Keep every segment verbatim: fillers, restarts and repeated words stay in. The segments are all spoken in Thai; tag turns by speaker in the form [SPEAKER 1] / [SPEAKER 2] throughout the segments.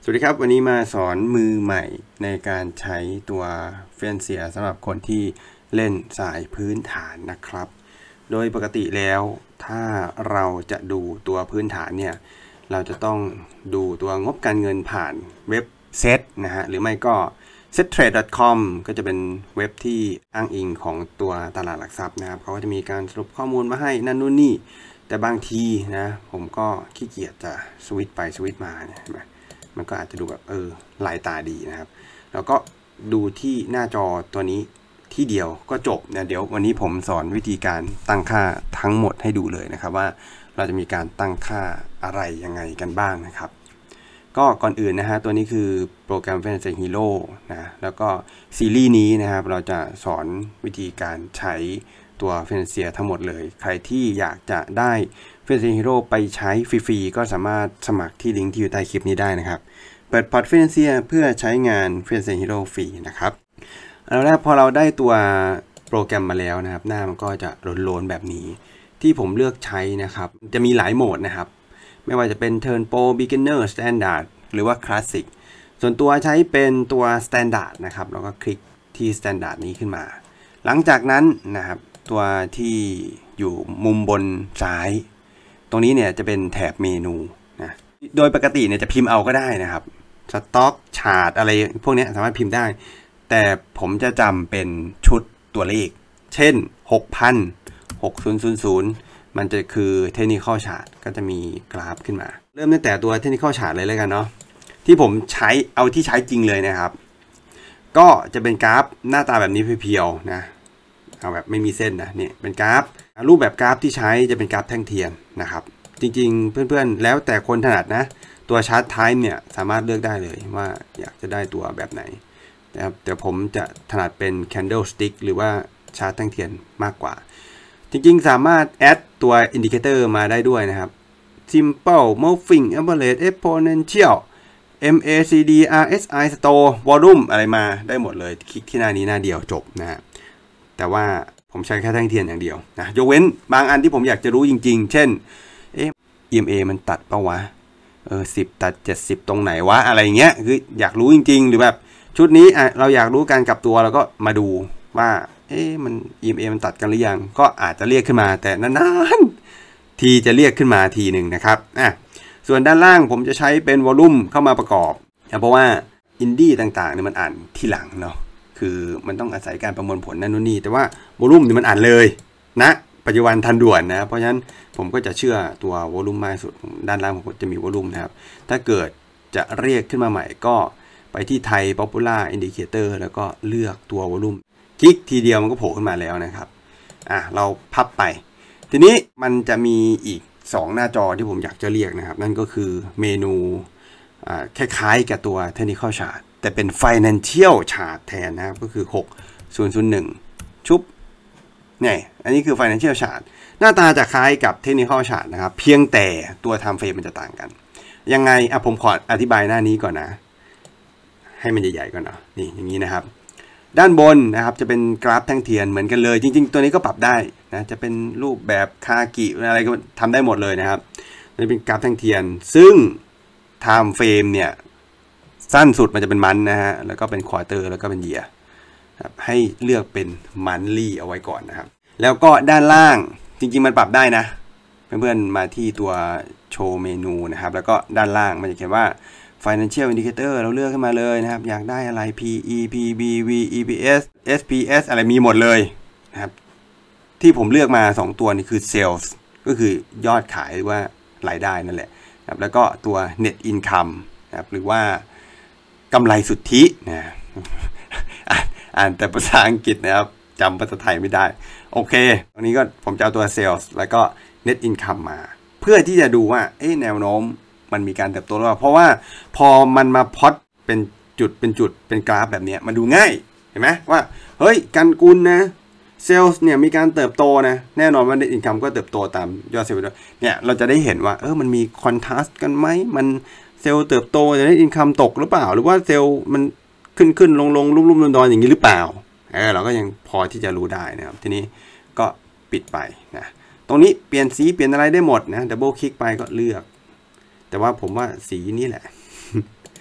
[SPEAKER 1] สวัสดีครับวันนี้มาสอนมือใหม่ในการใช้ตัวเฟนเซียสำหรับคนที่เล่นสายพื้นฐานนะครับโดยปกติแล้วถ้าเราจะดูตัวพื้นฐานเนี่ยเราจะต้องดูตัวงบการเงินผ่านเว็บเซตนะฮะหรือไม่ก็ เซตเทรด ดอท คอม ก็จะเป็นเว็บที่อ้างอิงของตัวตลาดหลักทรัพย์นะครับเขาก็จะมีการสรุปข้อมูลมาให้นั่นนู่นนี่แต่บางทีนะผมก็ขี้เกียจจะสวิตช์ไปสวิตช์มาเนี่ยเห็นไหมมันก็อาจจะดูแบบเออลายตาดีนะครับแล้วก็ดูที่หน้าจอตัวนี้ที่เดียวก็จบนะเดี๋ยววันนี้ผมสอนวิธีการตั้งค่าทั้งหมดให้ดูเลยนะครับว่าเราจะมีการตั้งค่าอะไรยังไงกันบ้างนะครับก็ก่อนอื่นนะฮะตัวนี้คือโปรแกรม Fantasy Hero นะแล้วก็ซีรีส์นี้นะครับเราจะสอนวิธีการใช้ตัว Fantasy ทั้งหมดเลยใครที่อยากจะได้ Fantasy Hero ไปใช้ฟรีๆก็สามารถสมัครที่ลิงก์ที่อยู่ใต้คลิปนี้ได้นะครับเปิดพอร์ต Fantasy เพื่อใช้งาน Fantasy Hero ฟรีนะครับเอาละพอเราได้ตัวโปรแกรมมาแล้วนะครับหน้ามันก็จะโล้นๆแบบนี้ที่ผมเลือกใช้นะครับจะมีหลายโหมดนะครับไม่ว่าจะเป็น Turn Pro Beginner Standard หรือว่า Classic ส่วนตัวใช้เป็นตัว Standard นะครับแล้วก็คลิกที่ Standard นี้ขึ้นมาหลังจากนั้นนะครับตัวที่อยู่มุมบนซ้ายตรงนี้เนี่ยจะเป็นแถบเมนูนะโดยปกติเนี่ยจะพิมพ์เอาก็ได้นะครับสต็อกชาร์ตอะไรพวกนี้สามารถพิมพ์ได้แต่ผมจะจำเป็นชุดตัวเลขเช่น หกพัน หกพัน มันจะคือ Technical Chart ก็จะมีกราฟขึ้นมาเริ่มตั้งแต่ตัว Technical Chart เลยเลยกันเนาะที่ผมใช้เอาที่ใช้จริงเลยนะครับก็จะเป็นกราฟหน้าตาแบบนี้เพียวๆนะเอาแบบไม่มีเส้นนะนี่เป็นกราฟรูปแบบกราฟที่ใช้จะเป็นกราฟแท่งเทียนนะครับจริงๆเพื่อนๆแล้วแต่คนถนัดนะตัว Chart Type เนี่ยสามารถเลือกได้เลยว่าอยากจะได้ตัวแบบไหนนะครับแต่ผมจะถนัดเป็น Candlestick หรือว่าชาร์ตแท่งเทียนมากกว่าจริงๆสามารถแอดตัว Indicator มาได้ด้วยนะครับ Simple Moving Average Exponential เอ็ม เอ ซี ดี อาร์ เอส ไอ Store Volume อะไรมาได้หมดเลยคลิกที่หน้านี้หน้าเดียวจบนะฮะแต่ว่าผมใช้แค่แท่งเทียนอย่างเดียวนะยกเว้นบางอันที่ผมอยากจะรู้จริงๆเช่นเอ๊ะ อี เอ็ม เอ มันตัดปะวะเออสิบตัดเจ็ดสิบตรงไหนวะอะไรเงี้ยคืออยากรู้จริงๆหรือแบบชุดนี้อ่ะเราอยากรู้การกลับตัวเราก็มาดูว่าเอ๊ะมัน อี เอ็ม เอ มันตัดกันหรือยังก็อาจจะเรียกขึ้นมาแต่นานๆทีจะเรียกขึ้นมาทีหนึ่งนะครับอ่ะส่วนด้านล่างผมจะใช้เป็นวอลลุ่มเข้ามาประกอบเพราะว่าอินดี้ต่างๆเนี่ยมันอ่านที่หลังเนาะคือมันต้องอาศัยการประมวลผลนั่นนู่นนี่แต่ว่าวอลลุ่มเนี่ยมันอ่านเลยนะปัจจุบันทันด่วนนะเพราะฉะนั้นผมก็จะเชื่อตัววอลลุ่มมากสุดด้านล่างผมจะมีวอลลุ่มนะครับถ้าเกิดจะเรียกขึ้นมาใหม่ก็ไปที่ไทย Popular Indicator แล้วก็เลือกตัววอลลุ่มคลิกทีเดียวมันก็โผล่ขึ้นมาแล้วนะครับอ่ะเราพับไปทีนี้มันจะมีอีกสองหน้าจอที่ผมอยากจะเรียกนะครับนั่นก็คือเมนูอ่าคล้ายๆกับตัว Technical Chart แต่เป็น Financial Chart แทนนะครับก็คือหกพันหนึ่งชุบเนี่ยอันนี้คือ Financial Chart หน้าตาจะคล้ายกับ Technical Chart นะครับเพียงแต่ตัว Time Frame มันจะต่างกันยังไงอ่ะผมขออธิบายหน้านี้ก่อนนะให้มันใหญ่ๆก่อนเนาะนี่อย่างนี้นะครับด้านบนนะครับจะเป็นกราฟแท่งเทียนเหมือนกันเลยจริงๆตัวนี้ก็ปรับได้นะจะเป็นรูปแบบคากิอะไรก็ทำได้หมดเลยนะครับนี่เป็นกราฟแท่งเทียนซึ่ง Time Frame เนี่ยสั้นสุดมันจะเป็นมันนะฮะแล้วก็เป็นควอเตอร์แล้วก็เป็นเยียร์ให้เลือกเป็นมันลี่เอาไว้ก่อนนะครับแล้วก็ด้านล่างจริงๆมันปรับได้นะเพื่อนๆมาที่ตัวโชว์เมนูนะครับแล้วก็ด้านล่างมันจะเขียนว่า Financial Indicator เราเลือกขึ้นมาเลยนะครับอยากได้อะไร พี อี พี บี วี อี พี เอส เอส พี เอส อะไรมีหมดเลยนะครับที่ผมเลือกมาสองตัวนี่คือ Sales ก็คือยอดขายหรือว่ารายได้นั่นแหละนะครับแล้วก็ตัว Net Income นะครับหรือว่ากำไรสุทธินะอ่านแต่ภาษาอังกฤษนะครับจำภาษาไทยไม่ได้โอเคตรงนี้ก็ผมจะเอาตัว Sales แล้วก็ Net Income มาเพื่อที่จะดูว่าเอ๊ะแนวโน้มมันมีการเติบโตหรือเปล่าเพราะว่าพอมันมาพล็อตเป็นจุดเป็นจุดเป็นกราฟแบบนี้มันดูง่ายเห็นไหมว่าเฮ้ยการกุลนะเซลล์เนี่ยมีการเติบโตนะแน่นอนว่า Net Income ก็เติบโตตามยอดเซลล์เนี่ยเราจะได้เห็นว่าเออมันมีคอนทราสต์กันไหมมันเซลล์เติบโตแต่ Net Income ตกหรือเปล่าหรือว่าเซลล์มันขึ้นขึ้นลงลงลุ่มลุ่มดอนๆอย่างนี้หรือเปล่าเออเราก็ยังพอที่จะรู้ได้นะครับทีนี้ก็ปิดไปนะตรงนี้เปลี่ยนสีเปลี่ยนอะไรได้หมดนะดับเบิลคลิกไปก็เลือกแต่ว่าผมว่าสีนี้แหละ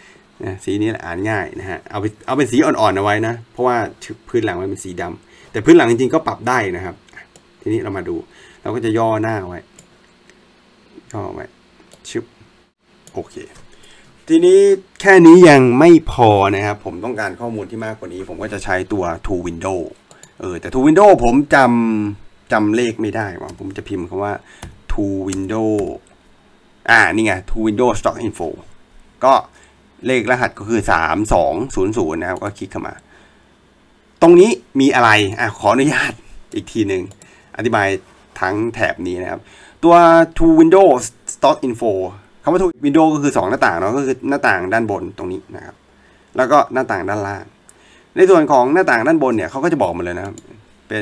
[SPEAKER 1] นะสีนี้อ่านง่ายนะฮะเอาไปเอาเป็นสีอ่อนๆเอาไว้นะเพราะว่าพื้นหลังมันเป็นสีดำแต่พื้นหลังจริงๆก็ปรับได้นะครับทีนี้เรามาดูเราก็จะย่อหน้าไว้ย่อไว้ชึบโอเคทีนี้แค่นี้ยังไม่พอนะครับผมต้องการข้อมูลที่มากกว่านี้ผมก็จะใช้ตัว to window เออแต่ to window ผมจำจำเลขไม่ได้ว่าผมจะพิมพ์คำว่า to window อ่านี่ไง to window stock info ก็เลขรหัสก็คือสามสองศูนย์ศูนย์นะครับก็คลิกเข้ามาตรงนี้มีอะไรอ่ะขออนุญาตอีกทีหนึ่งอธิบายทั้งแถบนี้นะครับตัว to window stock info คำว่า to window ก็คือสองหน้าต่างเนาะก็คือหน้าต่างด้านบนตรงนี้นะครับแล้วก็หน้าต่างด้านล่างในส่วนของหน้าต่างด้านบนเนี่ยเขาก็จะบอกมาเลยนะครับเป็น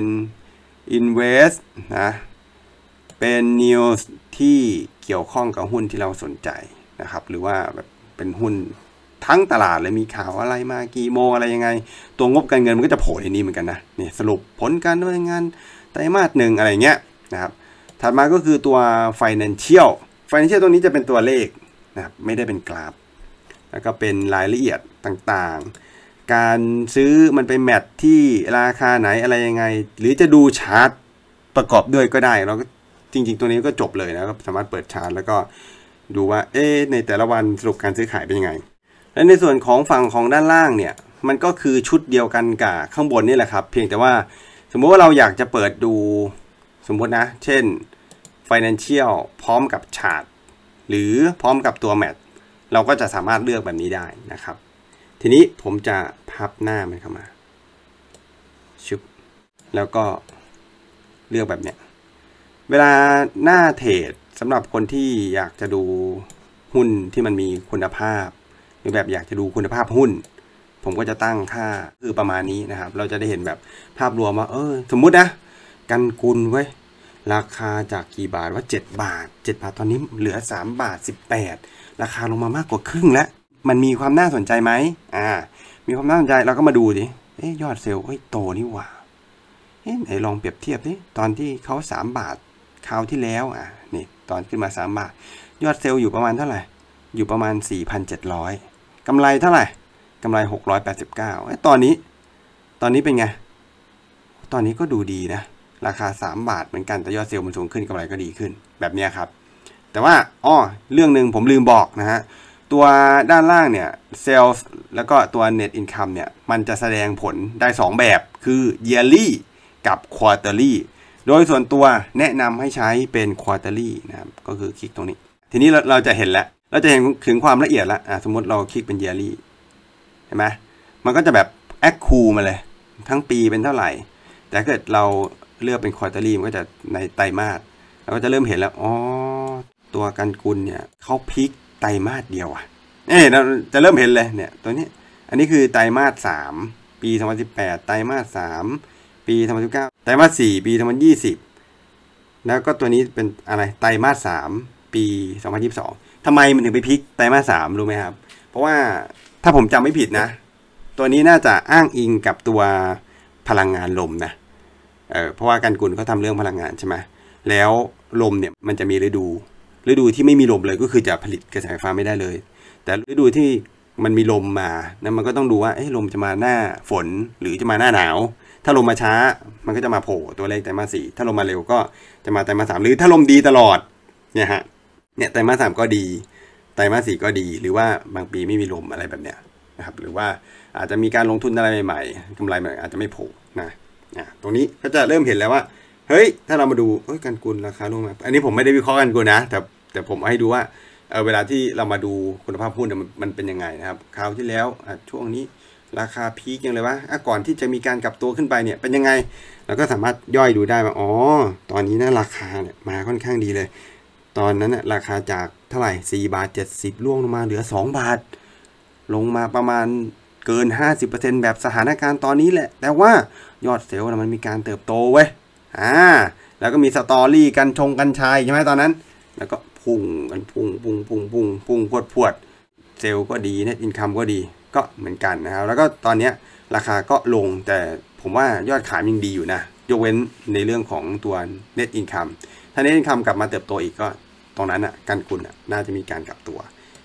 [SPEAKER 1] invest นะเป็น news ที่เกี่ยวข้องกับหุ้นที่เราสนใจนะครับหรือว่าแบบเป็นหุ้นทั้งตลาดเลยมีข่าวอะไรมากี่โมงอะไรยังไงตัวงบการเงินมันก็จะโผล่ในนี้เหมือนกันนะนี่สรุปผลการดำเนินงานไตรมาสหนึ่งอะไรเงี้ยนะครับถัดมาก็คือตัว financial financial ตัวนี้จะเป็นตัวเลขนะครับไม่ได้เป็นกราฟแล้วก็เป็นรายละเอียดต่างๆการซื้อมันไปแมทที่ราคาไหนอะไรยังไงหรือจะดูชาร์ตประกอบด้วยก็ได้เราก็จริงๆตัวนี้ก็จบเลยนะก็สามารถเปิดชาร์ตแล้วก็ดูว่าเอ๊ะในแต่ละวันสรุปการซื้อขายเป็นยังไงและในส่วนของฝั่งของด้านล่างเนี่ยมันก็คือชุดเดียวกันกับข้างบนนี่แหละครับเพียงแต่ว่าสมมติว่าเราอยากจะเปิดดูสมมตินะเช่น financial พร้อมกับชาร์ตหรือพร้อมกับตัวแมทเราก็จะสามารถเลือกแบบนี้ได้นะครับทีนี้ผมจะพับหน้ามันเข้ามาชุบแล้วก็เลือกแบบเนี้ยเวลาหน้าเทรดสำหรับคนที่อยากจะดูหุ้นที่มันมีคุณภาพหรือแบบอยากจะดูคุณภาพหุ้นผมก็จะตั้งค่าคือประมาณนี้นะครับเราจะได้เห็นแบบภาพรวมว่าเออสมมุตินะกันกุลไว้ราคาจากกี่บาทว่าเจ็ดบาทเจ็ดบาทตอนนี้เหลือสามบาทสิบแปดราคาลงมามากกว่าครึ่งแล้วมันมีความน่าสนใจไหมอ่ามีความน่าสนใจเราก็มาดูดิเอ๊ยยอดเซลล์เฮ้ยโตนี่หว่าเอ๊ะไหนลองเปรียบเทียบดิตอนที่เขาสามบาทคราวที่แล้วอ่ะนี่ตอนขึ้นมาสามบาทยอดเซลล์อยู่ประมาณเท่าไหร่อยู่ประมาณ สี่พันเจ็ดร้อย กำไรเท่าไหร่กำไรหกร้อยแปดสิบเก้าไอ้ตอนนี้ตอนนี้เป็นไงตอนนี้ก็ดูดีนะราคาสามบาทเหมือนกันแต่ยอดเซลล์มันสูงขึ้นกำไรก็ดีขึ้นแบบนี้ครับแต่ว่าอ้อเรื่องหนึ่งผมลืมบอกนะฮะตัวด้านล่างเนี่ย Sales แล้วก็ตัว Net Income เนี่ยมันจะแสดงผลได้สองแบบคือ Yearly กับ Quarterly โดยส่วนตัวแนะนำให้ใช้เป็น Quarterly นะครับก็คือคลิกตรงนี้ทีนี้เราเราจะเห็นแล้วเราจะเห็นถึงความละเอียดแล้วอ่ะสมมติเราคลิกเป็น Yearly เห็นไหมมันก็จะแบบแอคคูมาเลยทั้งปีเป็นเท่าไหร่แต่ถ้าเกิดเราเลือกเป็น Quarterly มันก็จะในไตรมาสเราก็จะเริ่มเห็นแล้วอ๋อตัวกันกุลเนี่ยเขาพีคไตรมาสเดียวอ่ะเอ๊ะเราจะเริ่มเห็นเลยเนี่ยตัวนี้อันนี้คือไตรมาสสามปีสองพันสิบแปดไตรมาสสามปีสองพันสิบเก้าไตรมาสสี่ปีสองพันยี่สิบแล้วก็ตัวนี้เป็นอะไรไตรมาสสามปีสองพันยี่สิบสองทำไมมันถึงไปพลิกไตรมาสสามรู้ไหมครับเพราะว่าถ้าผมจำไม่ผิดนะตัวนี้น่าจะอ้างอิงกับตัวพลังงานลมนะเออเพราะว่ากันกุลเขาทำเรื่องพลังงานใช่ไหมแล้วลมเนี่ยมันจะมีฤดูฤดูที่ไม่มีลมเลยก็คือจะผลิตกระแสไฟฟ้าไม่ได้เลยแต่ฤดูที่มันมีลมมานะมันก็ต้องดูว่าเอ้ลมจะมาหน้าฝนหรือจะมาหน้าหนาวถ้าลมมาช้ามันก็จะมาโผล่ตัวเลขไตรมาสสี่ถ้าลมมาเร็วก็จะมาไตรมาสสามหรือถ้าลมดีตลอดเนี่ยฮะเนี่ยไตรมาสสามก็ดีไตรมาสสี่ก็ดีหรือว่าบางปีไม่มีลมอะไรแบบเนี้ยนะครับหรือว่าอาจจะมีการลงทุนอะไรใหม่ๆกำไรมันอาจจะไม่โผล่นะอ่ะตรงนี้ก็จะเริ่มเห็นแล้วว่าเฮ้ยถ้าเรามาดูเอ้ยกันกุลราคาลงมาอันนี้ผมไม่ได้วิเคราะห์กันกุลนะแต่แต่ผมให้ดูว่าเออเวลาที่เรามาดูคุณภาพหุ้นมันมันเป็นยังไงนะครับคราวที่แล้วอ่ะช่วงนี้ราคาพีคยังเลยวะอ่ะก่อนที่จะมีการกลับตัวขึ้นไปเนี่ยเป็นยังไงเราก็สามารถย่อยดูได้ว่าอ๋อตอนนี้นะราคาเนี่ยมาค่อนข้างดีเลยตอนนั้นนะราคาจากเท่าไหร่สี่บาทเจ็ดสิบล่วงลงมาเหลือสองบาทลงมาประมาณเกิน ห้าสิบเปอร์เซ็นต์ แบบสถานการณ์ตอนนี้แหละแต่ว่ายอดเซลล์มันมีการเติบโตเว้ยอ่าแล้วก็มีสตอรี่กันชงกันชายใช่ไหมตอนนั้นแล้วก็พุ่งกันพุ่งพุ่งพุ่งพุ่งพุ่งพวดพวดเซลล์ก็ดีเน็ตอินคัมก็ดีก็เหมือนกันนะครับแล้วก็ตอนนี้ราคาก็ลงแต่ผมว่ายอดขายยังดีอยู่นะยกเว้นในเรื่องของตัวเน็ตอินคัมถ้าเน็ตอินคัมกลับมาเติบโตอีกก็ตรงนั้นอ่ะกันกุลอ่ะน่าจะมีการกลับตัว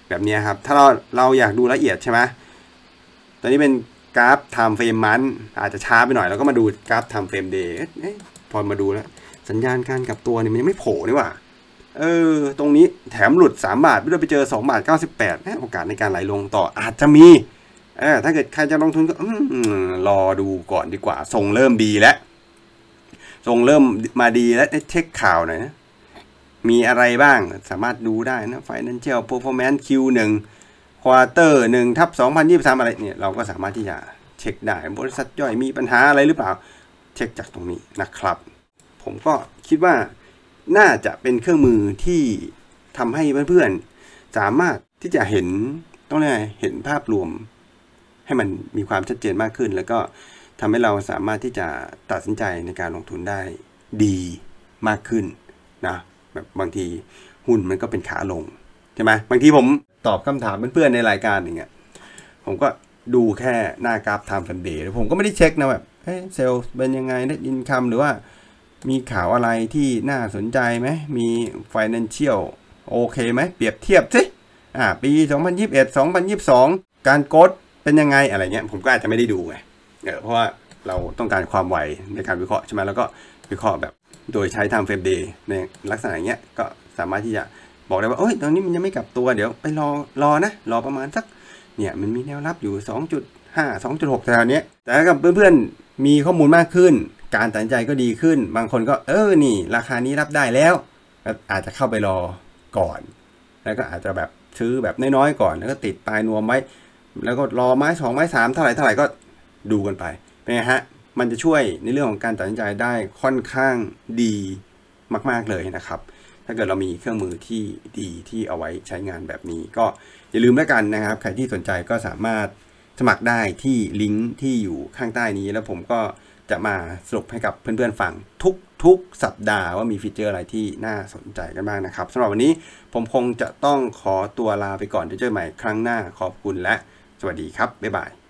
[SPEAKER 1] แบบนี้ครับถ้าเราเราอยากดูละเอียดใช่ไหมตอนนี้เป็นกราฟ time frame มันอาจจะช้าไปหน่อยเราก็มาดูกราฟ time frame day พอมาดูแล้วสัญญาณการกลับตัวเนี่ยมันยังไม่โผล่นี่หว่าเออตรงนี้แถมหลุดสามบาทไม่ได้ไปเจอสองบาทเก้าสิบแปดโอกาสในการไหลลงต่ออาจจะมีเออถ้าเกิดใครจะลงทุนก็รอดูก่อนดีกว่าทรงเริ่มดีแล้วทรงเริ่มมาดีแล้วเช็คข่าวหน่อยนะมีอะไรบ้างสามารถดูได้นะ Financial Performance คิว หนึ่ง Quarter หนึ่ง ทับ สองพันยี่สิบสามอะไรเนี่ยเราก็สามารถที่จะเช็คได้บริษัทย่อยมีปัญหาอะไรหรือเปล่าเช็คจากตรงนี้นะครับผมก็คิดว่าน่าจะเป็นเครื่องมือที่ทำให้เพื่อนๆสามารถที่จะเห็นต้องเรียกเห็นภาพรวมให้มันมีความชัดเจนมากขึ้นแล้วก็ทำให้เราสามารถที่จะตัดสินใจในการลงทุนได้ดีมากขึ้นนะแบบบางทีหุ้นมันก็เป็นขาลงใช่ไหมบางทีผมตอบคำถามเพื่อนๆในรายการอย่างเงี้ยผมก็ดูแค่หน้ากราฟ Time Frame Day ผมก็ไม่ได้เช็คนะแบบเฮ้ยเซลล์เป็นยังไง Net Income หรือว่ามีข่าวอะไรที่น่าสนใจไหมมี Financial โอเคไหมเปรียบเทียบสิอ่าปีสองพันยี่สิบเอ็ด สองพันยี่สิบสองการโกดเป็นยังไงอะไรเงี้ยผมก็อาจจะไม่ได้ดูไงเออเพราะว่าเราต้องการความไวในการวิเคราะห์ใช่ไหมแล้วก็วิเคราะห์แบบโดยใช้ Time Frame Day ในลักษณะอย่างเงี้ยก็สามารถที่จะบอกได้ว่าโอ้ยตอนนี้มันยังไม่กลับตัวเดี๋ยวไปรอรอนะรอประมาณสักเนี่ยมันมีแนวรับอยู่ สองจุดห้า สองจุดหก แถวเนี้ยแต่กับเพื่อนๆมีข้อมูลมากขึ้นการตัดสินใจก็ดีขึ้นบางคนก็เออนี่ราคานี้รับได้แล้วอาจจะเข้าไปรอก่อนแล้วก็อาจจะแบบซื้อแบบน้อยๆก่อนแล้วก็ติดปลายนวมไว้แล้วก็รอไม้สองไม้สามเท่าไหร่เท่าไหร่ก็ดูกันไปเป็นไงฮะมันจะช่วยในเรื่องของการตัดสินใจได้ค่อนข้างดีมากๆเลยนะครับถ้าเกิดเรามีเครื่องมือที่ดีที่เอาไว้ใช้งานแบบนี้ก็อย่าลืมแล้วกันนะครับใครที่สนใจก็สามารถสมัครได้ที่ลิงก์ที่อยู่ข้างใต้นี้แล้วผมก็จะมาสรุปให้กับเพื่อนๆฟังทุกทุกสัปดาห์ว่ามีฟีเจอร์อะไรที่น่าสนใจกันบ้างนะครับสำหรับวันนี้ผมคงจะต้องขอตัวลาไปก่อนเจอกันใหม่ครั้งหน้าขอบคุณและสวัสดีครับบ๊ายบาย